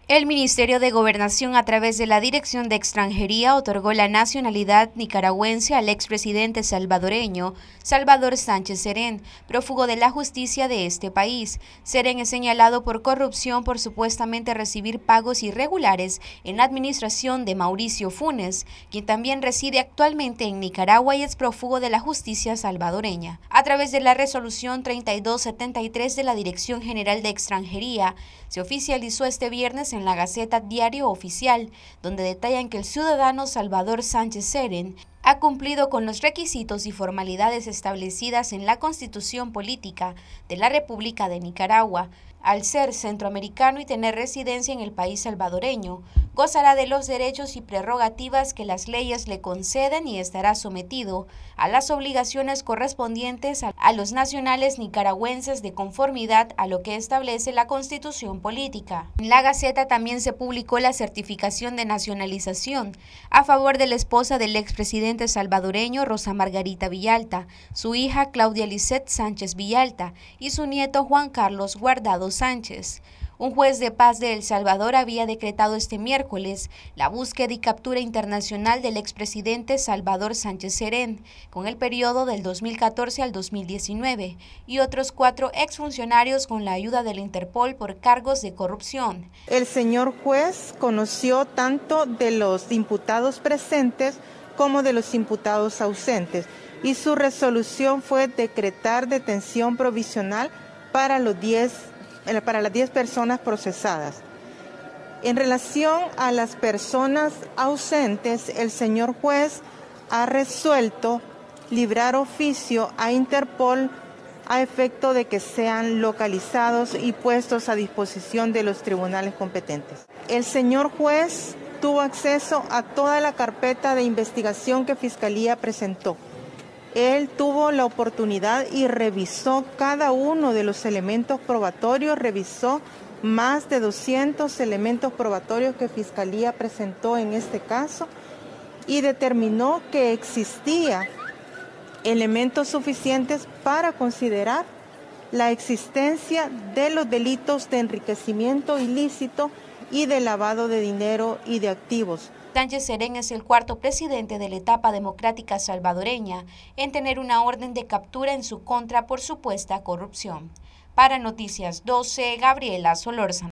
El Ministerio de Gobernación, a través de la Dirección de Extranjería, otorgó la nacionalidad nicaragüense al expresidente salvadoreño Salvador Sánchez Serén, prófugo de la justicia de este país. Serén es señalado por corrupción por supuestamente recibir pagos irregulares en la administración de Mauricio Funes, quien también reside actualmente en Nicaragua y es prófugo de la justicia salvadoreña. A través de la resolución 3273 de la Dirección General de Extranjería, se oficializó este viernes en la Gaceta Diario Oficial, donde detallan que el ciudadano Salvador Sánchez Serén ha cumplido con los requisitos y formalidades establecidas en la Constitución Política de la República de Nicaragua. Al ser centroamericano y tener residencia en el país salvadoreño, gozará de los derechos y prerrogativas que las leyes le conceden y estará sometido a las obligaciones correspondientes a los nacionales nicaragüenses de conformidad a lo que establece la Constitución Política. En la Gaceta también se publicó la certificación de nacionalización a favor de la esposa del expresidente salvadoreño Rosa Margarita Villalta, su hija Claudia Lisset Sánchez Villalta y su nieto Juan Carlos Guardado Sánchez. Un juez de paz de El Salvador había decretado este miércoles la búsqueda y captura internacional del expresidente Salvador Sánchez Serén, con el periodo del 2014 al 2019, y otros 4 exfuncionarios con la ayuda del Interpol por cargos de corrupción. El señor juez conoció tanto de los imputados presentes como de los imputados ausentes, y su resolución fue decretar detención provisional para las 10 personas procesadas. En relación a las personas ausentes, el señor juez ha resuelto librar oficio a Interpol a efecto de que sean localizados y puestos a disposición de los tribunales competentes. El señor juez tuvo acceso a toda la carpeta de investigación que Fiscalía presentó. Él tuvo la oportunidad y revisó cada uno de los elementos probatorios, revisó más de 200 elementos probatorios que Fiscalía presentó en este caso y determinó que existía elementos suficientes para considerar la existencia de los delitos de enriquecimiento ilícito y de lavado de dinero y de activos. Sánchez Serén es el 4º presidente de la etapa democrática salvadoreña en tener una orden de captura en su contra por supuesta corrupción. Para Noticias 12, Gabriela Solórzano.